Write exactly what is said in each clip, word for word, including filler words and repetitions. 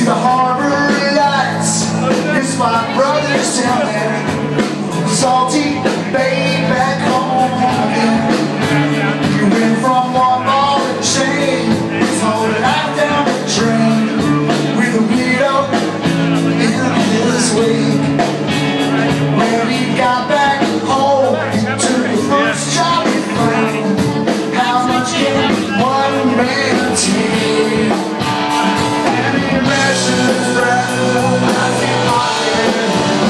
the harbor lights. It's my brothers down there, salty bay back home again. You went from one ball and chain, floated out down the drain, with a widow in his wake. When he got back home, he took the first job he found. How much can one man take? And he measured his breath as he pocket.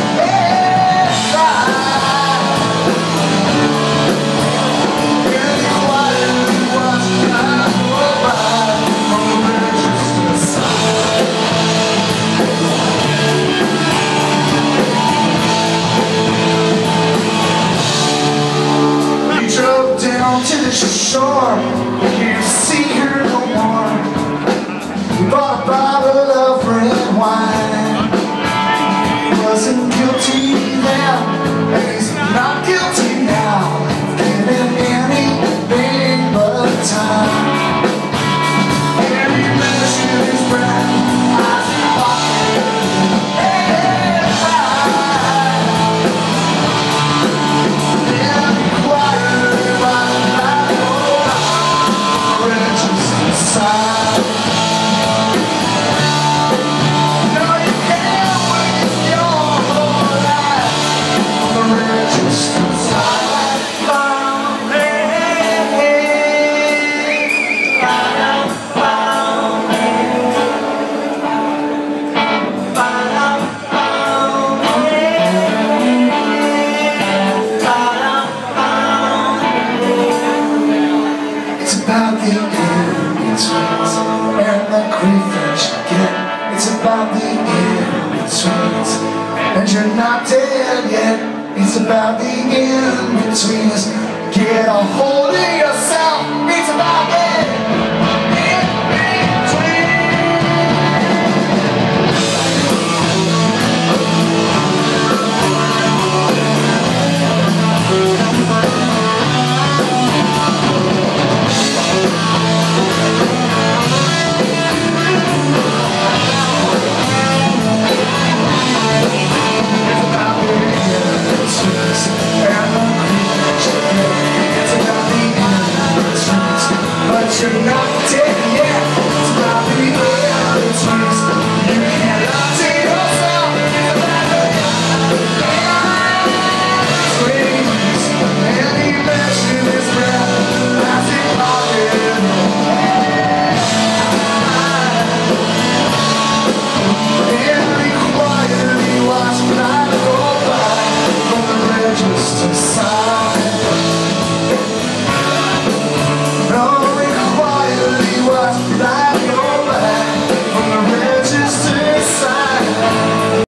To the shore, you see her no more. We bought a bottle of red wine. He wasn't guilty then, and he's not guilty now, getting anything but time. And he measured his breath as he pocket. And quiet by and the crayfish get. It's about the in-betweens, and you're not dead yet. It's about the in-betweens. Get a hold of yourself.